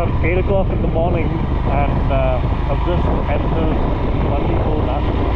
8 o'clock in the morning and I've just entered Bandipur National